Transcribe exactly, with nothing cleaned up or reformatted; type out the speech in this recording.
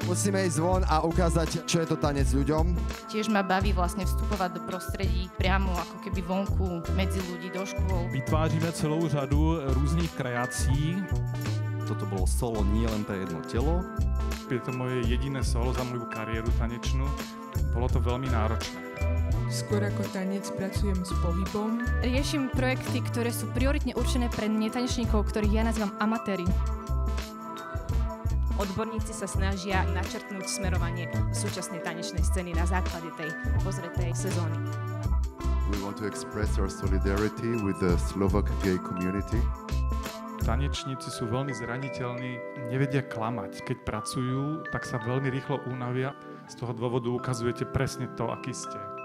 Musíme ísť von a ukázať, čo je to tanec ľuďom. Tiež ma baví vlastne vstupovať do prostredí priamo ako keby vonku medzi ľudí do škôl. Vytváříme celou řadu různých kreací. Toto bolo solo nie len pre jedno telo. Je to moje jediné solo za moju kariéru tanečnú. Bolo to veľmi náročné. Skôr ako tanec pracujem s pohybom. Riešim projekty, ktoré sú prioritne určené pre netanečníkov, ktorých ja nazývam amatéri. Odborníci sa snažia načrtnúť smerovanie súčasnej tanečnej scény na základe tej pozretej sezóny. We want to express our solidarity with the Slovak gay community. Tanečníci sú veľmi zraniteľní, nevedia klamať. Keď pracujú, tak sa veľmi rýchlo únavia. Z toho dôvodu ukazujete presne to, aký ste.